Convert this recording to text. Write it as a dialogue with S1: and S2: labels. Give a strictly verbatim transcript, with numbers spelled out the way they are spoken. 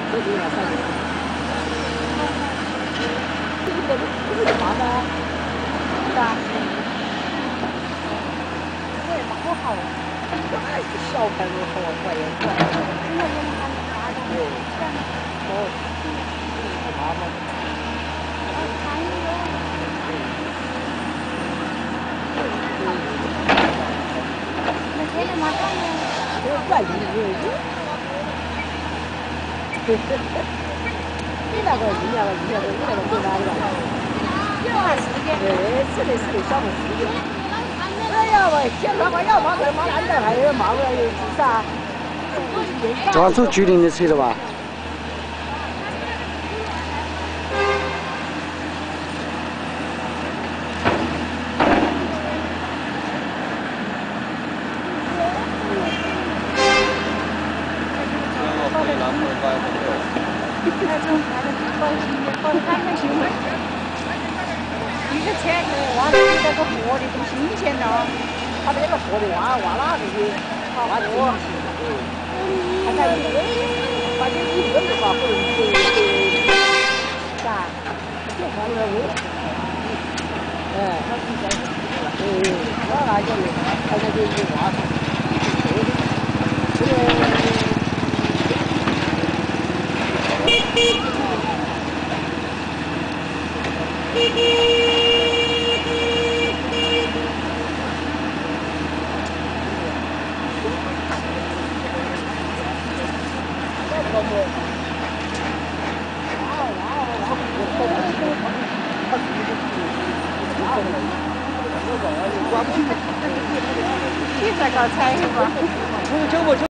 S1: 这就要三年。这个不是麻吗？是吧？这也蛮好。哎，小孩子好乖呀，乖。今天我们还大的。对。哦。太麻烦了。啊，还有。那现在马上呢？这万里无云。嘿嘿嘿。你那个一年了，一年了，你那个回哪里了？对，是的，是的，小红书的。哎呀喂，天他妈要马这马烂的，还有马不了有是啥？
S2: 抓住居民的车了吧？
S1: 你这车子挖的比那个活的更新鲜了，他这个活的挖挖哪这些？挖新鲜，对。看看你，反正你这的话会会会啥？就放那味。哎，他是在对，挖那个的，看看这一挖上，这个。你在搞菜吧？